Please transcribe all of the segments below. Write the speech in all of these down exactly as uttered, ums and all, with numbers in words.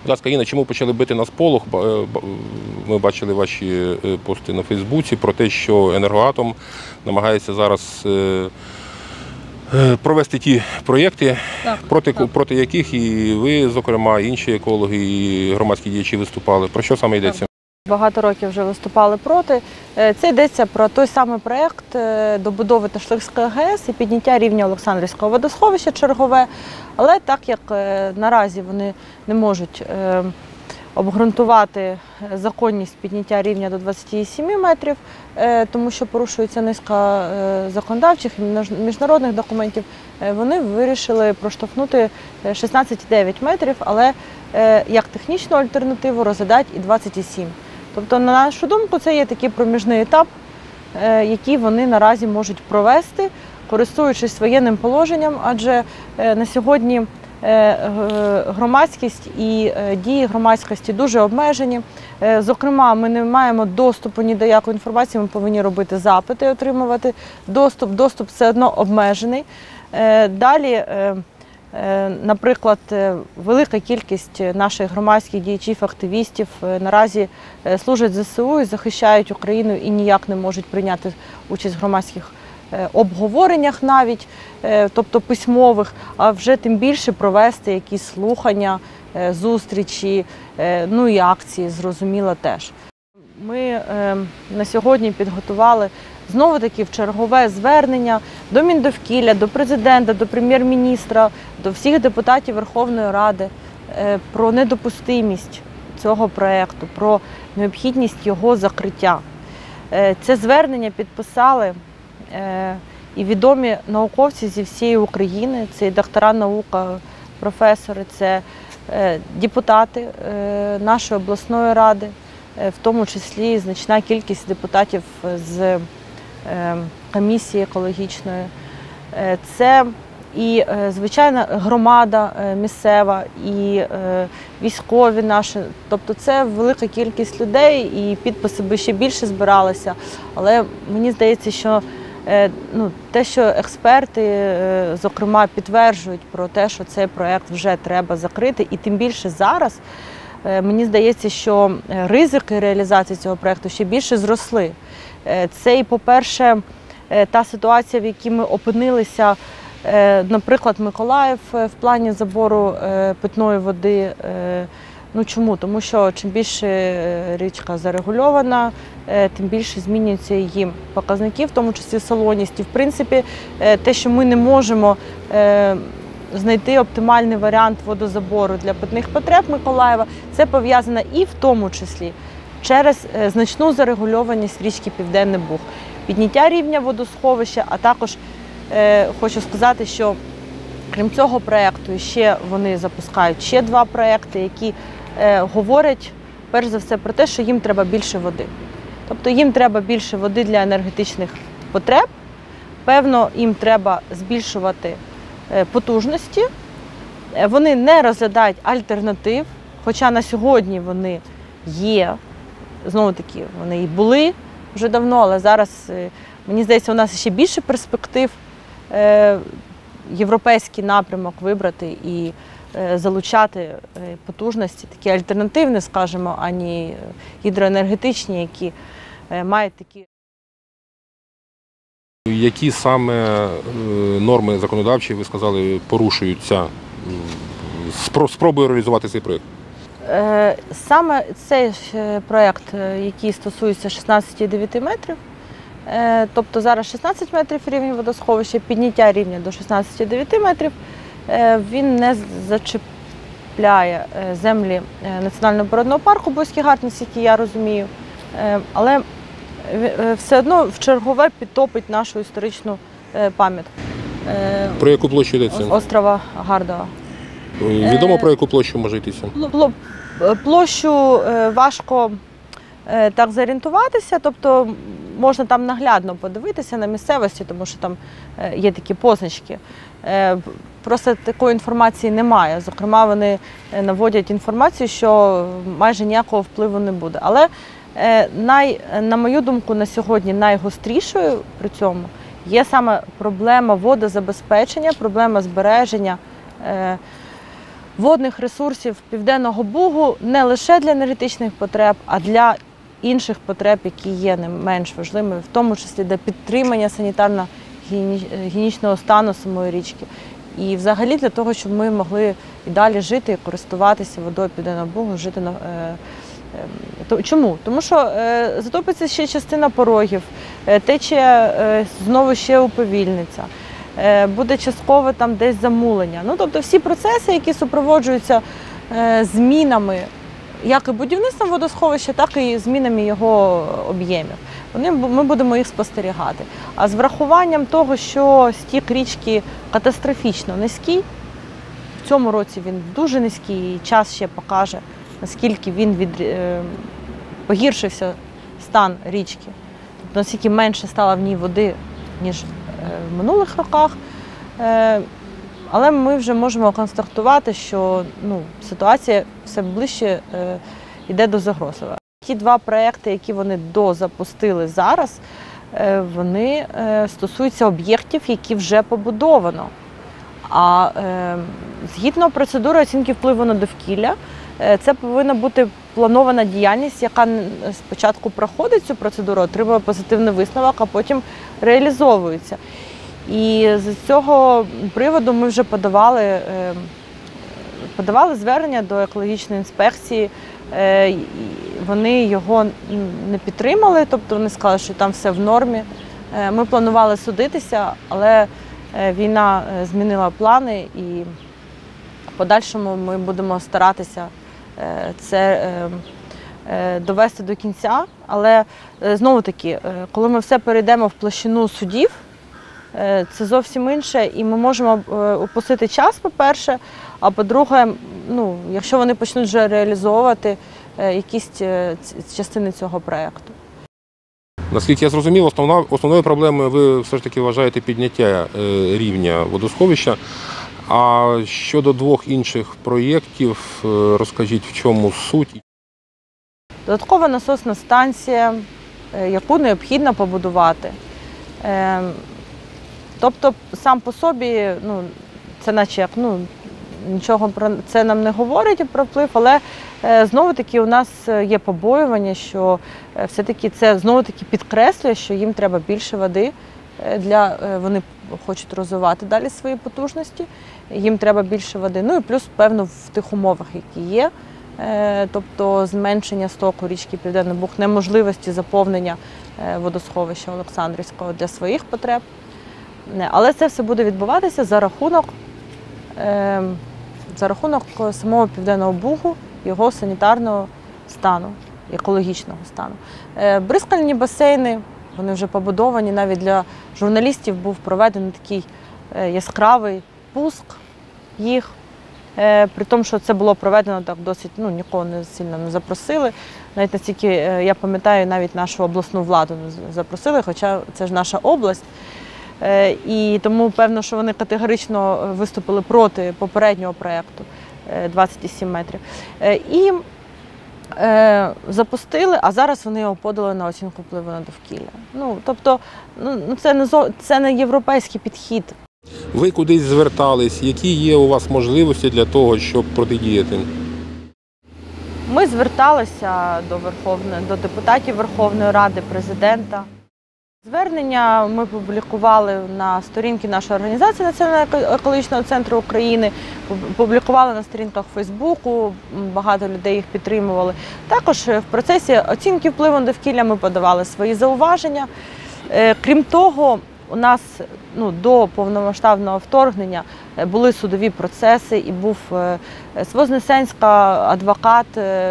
Будь ласка, Інна, чому почали бити на сполох? Ми бачили ваші пости на Фейсбуці про те, що «Енергоатом» намагається зараз провести ті проєкти, так, проти, так. проти яких і ви, зокрема, і інші екологи, і громадські діячі виступали. Про що саме йдеться? Багато років вже виступали проти. Це йдеться про той самий проєкт добудови Ташлицької ГЕС і підняття рівня Олександрівського водосховища чергове. Але так як наразі вони не можуть обґрунтувати законність підняття рівня до двадцяти семи метрів, тому що порушується низка законодавчих і міжнародних документів, вони вирішили проштовхнути шістнадцять цілих дев'ять метрів, але як технічну альтернативу розглядати і двадцять сім. Тобто, на нашу думку, це є такий проміжний етап, який вони наразі можуть провести, користуючись воєнним положенням, адже на сьогодні громадськість і дії громадськості дуже обмежені. Зокрема, ми не маємо доступу ні до якої інформації, ми повинні робити запити, отримувати доступ. Доступ все одно обмежений. Далі, наприклад, велика кількість наших громадських діячів, активістів наразі служать зе се у і захищають Україну і ніяк не можуть прийняти участь в громадських обговореннях навіть, тобто письмових, а вже тим більше провести якісь слухання, зустрічі, ну і акції, зрозуміло, теж. Ми на сьогодні підготували знову-таки в чергове звернення до Міндовкілля, до президента, до прем'єр-міністра, до всіх депутатів Верховної Ради про недопустимість цього проєкту, про необхідність його закриття. Це звернення підписали і відомі науковці зі всієї України, це і доктора наук, професори, це депутати нашої обласної ради, в тому числі значна кількість депутатів з комісії екологічної. Це і, звичайно, громада місцева, і військові наші. Тобто це велика кількість людей, і підписи би ще більше збиралися. Але мені здається, що ну, те, що експерти, зокрема, підтверджують про те, що цей проєкт вже треба закрити, і тим більше зараз, мені здається, що ризики реалізації цього проєкту ще більше зросли. Це і, по-перше, та ситуація, в якій ми опинилися, наприклад, Миколаїв в плані забору питної води. Ну чому? Тому що чим більше річка зарегульована, тим більше змінюються її показники, в тому числі солоність. І, в принципі, те, що ми не можемо знайти оптимальний варіант водозабору для питних потреб Миколаєва, це пов'язано і в тому числі через значну зарегульованість річки Південний Буг, підняття рівня водосховища, а також е, хочу сказати, що крім цього проєкту ще вони запускають ще два проєкти, які е, говорять перш за все про те, що їм треба більше води. Тобто їм треба більше води для енергетичних потреб, певно, їм треба збільшувати е, потужності, вони не розглядають альтернатив, хоча на сьогодні вони є. Знову-таки, вони і були вже давно, але зараз, мені здається, у нас ще більше перспектив європейський напрямок вибрати і залучати потужності, такі альтернативні, скажімо, а не гідроенергетичні, які мають такі. Які саме норми законодавчі, ви сказали, порушуються спробою реалізувати цей проєкт? Саме цей проєкт, який стосується шістнадцяти цілих дев'яти метрів, тобто зараз шістнадцять метрів рівень водосховища, підняття рівня до шістнадцяти цілих дев'яти метрів, він не зачіпляє землі Національного природного парку Буський Гар, наскільки я розумію, але все одно в чергове підтопить нашу історичну пам'ятку. Про яку площу йдеться? Острова Гардова. Відомо, про яку площу може йтися? Площу важко так зорієнтуватися, тобто можна там наглядно подивитися на місцевості, тому що там є такі позначки. Просто такої інформації немає. Зокрема, вони наводять інформацію, що майже ніякого впливу не буде. Але, най, на мою думку, на сьогодні найгострішою при цьому є саме проблема водозабезпечення, проблема збереження водних ресурсів Південного Бугу не лише для енергетичних потреб, а для інших потреб, які є не менш важливими, в тому числі для підтримання санітарно-гігієнічного стану самої річки. І взагалі для того, щоб ми могли і далі жити і користуватися водою Південного Бугу, жити на чому? Тому що е, затопиться ще частина порогів, е, тече е, знову ще уповільниться, е, буде частково там десь замулення. Ну, тобто всі процеси, які супроводжуються е, змінами, як і будівництвом водосховища, так і змінами його об'ємів. Вони, ми будемо їх спостерігати. А з врахуванням того, що стік річки катастрофічно низький, в цьому році він дуже низький, і час ще покаже, наскільки він від, е, погіршився стан річки, тобто наскільки менше стало в ній води, ніж е, в минулих роках. Е, але ми вже можемо констатувати, що ну, ситуація все ближче е, йде до загрозливої. Ті два проекти, які вони дозапустили зараз, е, вони е, стосуються об'єктів, які вже побудовано. А е, згідно процедури оцінки впливу на довкілля, це повинна бути планована діяльність, яка спочатку проходить цю процедуру, отримує позитивний висновок, а потім реалізовується. І з цього приводу ми вже подавали, подавали звернення до екологічної інспекції. Вони його не підтримали, тобто вони сказали, що там все в нормі. Ми планували судитися, але війна змінила плани і в подальшому ми будемо старатися це довести до кінця. Але знову-таки, коли ми все перейдемо в площину судів, це зовсім інше, і ми можемо упустити час, по-перше, а по-друге, ну, якщо вони почнуть вже реалізовувати якісь частини цього проєкту. Наскільки я зрозумів, основна, основною проблемою ви все ж таки вважаєте підняття рівня водосховища. А щодо двох інших проєктів, розкажіть, в чому суть? Додаткова насосна станція, яку необхідно побудувати. Тобто сам по собі, ну, це наче як, ну, нічого про це нам не говорить про вплив, але знову-таки у нас є побоювання, що все-таки це знову-таки підкреслює, що їм треба більше води, для, вони хочуть розвивати далі свої потужності, їм треба більше води. Ну і плюс, певно, в тих умовах, які є, тобто зменшення стоку річки Південний Буг, неможливості заповнення водосховища Олександрівського для своїх потреб. Але це все буде відбуватися за рахунок, за рахунок самого Південного Бугу, його санітарного стану, екологічного стану. Бризкальні басейни, вони вже побудовані, навіть для журналістів був проведений такий яскравий пуск їх, при тому, що це було проведено так досить, ну, нікого не сильно не запросили. Навіть настільки, я пам'ятаю, навіть нашу обласну владу не запросили, хоча це ж наша область. І тому певно, що вони категорично виступили проти попереднього проєкту двадцять сім метрів. І запустили, а зараз вони його подали на оцінку впливу на довкілля. Ну, тобто, ну, це не, це не європейський підхід. Ви кудись звертались? Які є у вас можливості для того, щоб протидіяти? Ми зверталися до Верховної, до депутатів Верховної Ради, президента. Звернення ми публікували на сторінці нашої організації Національного екологічного центру України, публікували на сторінках Фейсбуку, багато людей їх підтримували. Також в процесі оцінки впливу на довкілля ми подавали свої зауваження. Крім того, у нас, ну, до повномасштабного вторгнення були судові процеси, і був з Вознесенська адвокат,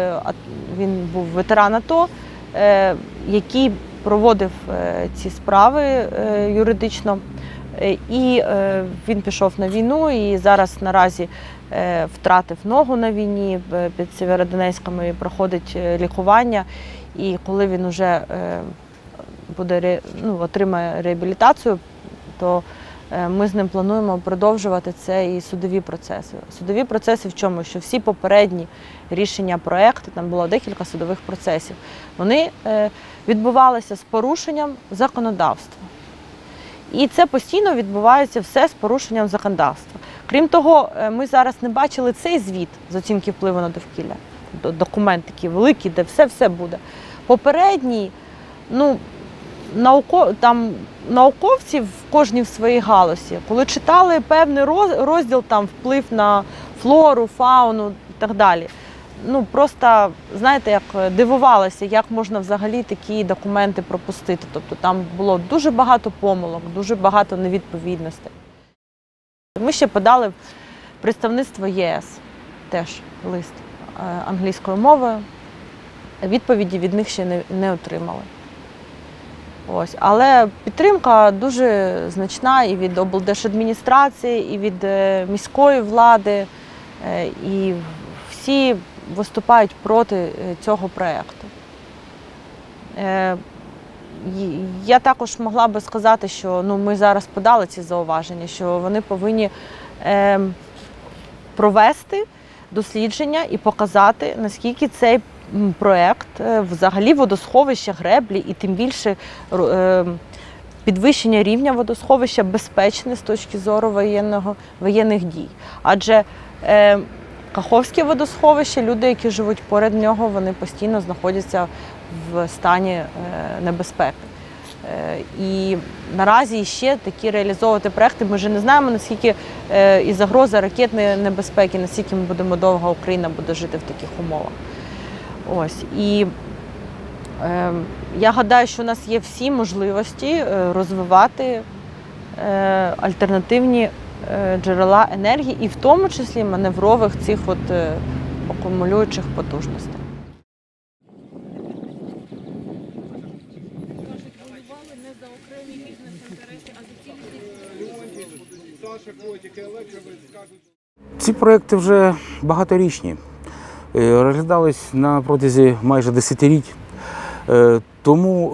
він був ветеран АТО, який проводив ці справи юридично, і він пішов на війну і зараз наразі втратив ногу на війні під Сєвєродонецьком і проходить лікування. І коли він вже буде, ну, отримає реабілітацію, то ми з ним плануємо продовжувати це і судові процеси. Судові процеси в чому? Що всі попередні рішення проєкту, там було декілька судових процесів, вони відбувалися з порушенням законодавства. І це постійно відбувається все з порушенням законодавства. Крім того, ми зараз не бачили цей звіт з оцінки впливу на довкілля. Документ такий великий, де все-все буде. Попередній, ну, науко, там, науковці в кожній в своїй галузі, коли читали певний розділ, там, вплив на флору, фауну і так далі, ну, просто, знаєте, як дивувалися, як можна взагалі такі документи пропустити. Тобто там було дуже багато помилок, дуже багато невідповідностей. Ми ще подали в представництво ЄС, теж лист англійською мовою. Відповіді від них ще не, не отримали. Ось. Але підтримка дуже значна і від облдержадміністрації, і від міської влади, і всі виступають проти цього проєкту. Я також могла би сказати, що ну, ми зараз подали ці зауваження, що вони повинні е, провести дослідження і показати, наскільки цей проєкт взагалі водосховища, греблі і тим більше е, підвищення рівня водосховища безпечне з точки зору воєнного, воєнних дій. Адже е, Каховське водосховище, люди, які живуть поряд нього, вони постійно знаходяться в стані е, небезпеки. Е, і наразі ще такі реалізовувати проекти, ми вже не знаємо, наскільки е, і загроза ракетної небезпеки, наскільки ми будемо довго, Україна буде жити в таких умовах. Ось. І е, я гадаю, що у нас є всі можливості розвивати е, альтернативні е, джерела енергії, і в тому числі маневрових цих от, е, акумулюючих потужностей. Ці проекти вже багаторічні, розглядались на протязі майже десятиліть. Тому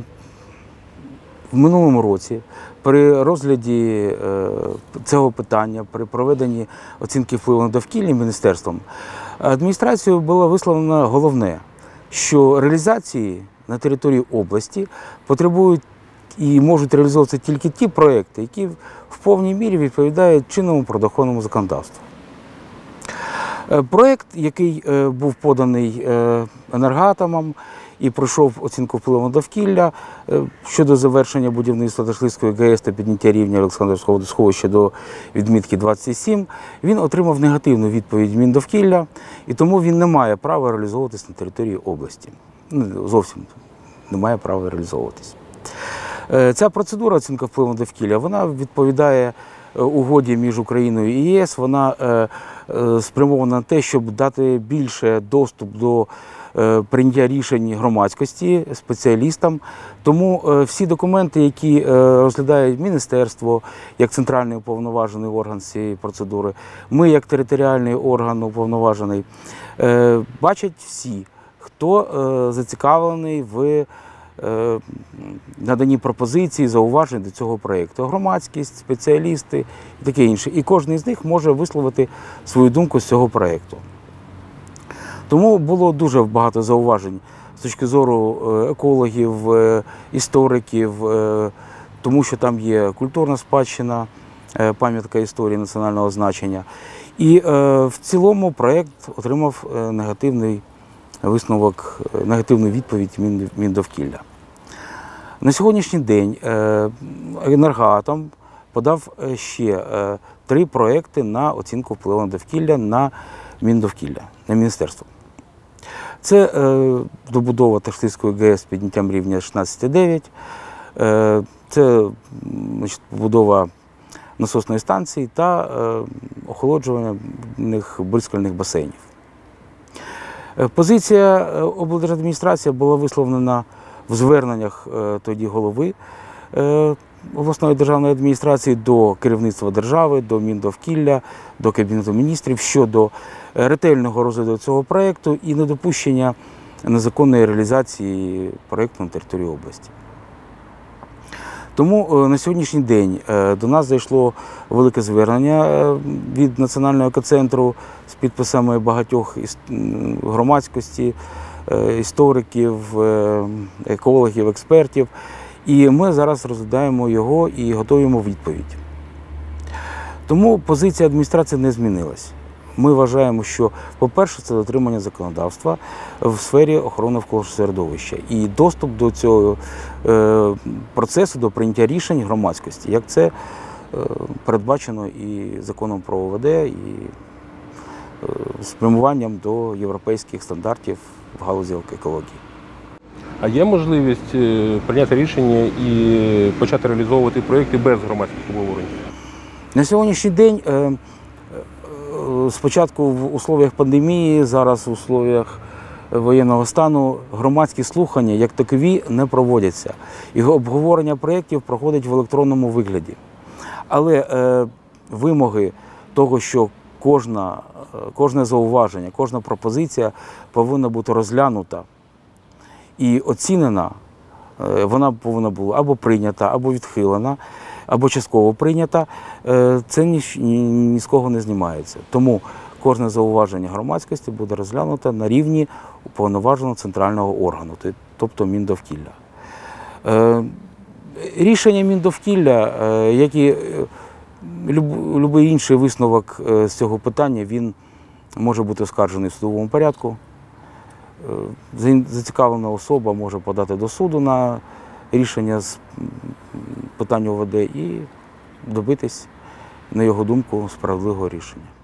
в минулому році при розгляді цього питання, при проведенні оцінки впливу на довкілля міністерством, адміністрацією було висловлено головне, що реалізації на території області потребують і можуть реалізовуватися тільки ті проекти, які в повній мірі відповідають чинному природоохоронному законодавству. Проєкт, який був поданий «Енергоатомом» і пройшов оцінку впливу на довкілля щодо завершення будівництва Ташлицької ГЕС та підняття рівня Олександрівського водосховища до відмітки двадцять сім, він отримав негативну відповідь Міндовкілля, і тому він не має права реалізовуватись на території області. Ну, зовсім не має права реалізовуватись. Ця процедура оцінки впливу на довкілля, вона відповідає угоді між Україною і ЄС, вона спрямована на те, щоб дати більше доступ до прийняття рішень громадськості, спеціалістам. Тому всі документи, які розглядає міністерство, як центральний уповноважений орган цієї процедури, ми, як територіальний орган уповноважений, бачать всі, хто зацікавлений в надані пропозиції, зауважень до цього проєкту. Громадськість, спеціалісти і таке інше. І кожен з них може висловити свою думку з цього проєкту. Тому було дуже багато зауважень з точки зору екологів, істориків, тому що там є культурна спадщина, пам'ятка історії національного значення. І в цілому проєкт отримав негативний висновок, негативну відповідь Міндовкілля. На сьогоднішній день «Енергоатом» подав ще три проекти на оцінку впливу на довкілля на Міндовкілля, на міністерство. Це добудова Ташлицької ГЕС з підняттям рівня шістнадцять дев'ять, це значить, побудова насосної станції та охолоджування бризкальних басейнів. Позиція облдержадміністрації була висловлена в зверненнях тоді голови обласної державної адміністрації до керівництва держави, до Міндовкілля, до Кабінету міністрів щодо ретельного розгляду цього проєкту і недопущення незаконної реалізації проєкту на території області. Тому на сьогоднішній день до нас зайшло велике звернення від Національного екоцентру з підписами багатьох громадськості, істориків, екологів, експертів. І ми зараз розглядаємо його і готуємо відповідь. Тому позиція адміністрації не змінилась. Ми вважаємо, що, по-перше, це дотримання законодавства в сфері охорони навколишнього середовища і доступ до цього е, процесу, до прийняття рішень громадськості, як це е, передбачено і законом про ОВД, і е, спрямуванням до європейських стандартів в галузі екології. А є можливість е, прийняти рішення і почати реалізовувати проєкти без громадських обговорень? На сьогоднішній день е, спочатку в условиях пандемії, зараз в условиях воєнного стану громадські слухання як такові не проводяться. Його обговорення проєктів проходить в електронному вигляді. Але е, вимоги того, що кожна, кожне зауваження, кожна пропозиція повинна бути розглянута і оцінена, е, вона повинна була або прийнята, або відхилена, або частково прийнята, це ні, ні, ні з кого не знімається. Тому кожне зауваження громадськості буде розглянуто на рівні уповноваженого центрального органу, тобто Міндовкілля. Рішення Міндовкілля, як і будь-який інший висновок з цього питання, він може бути оскаржений в судовому порядку. Зацікавлена особа може подати до суду на рішення з питань ОВД і добитись, на його думку, справедливого рішення.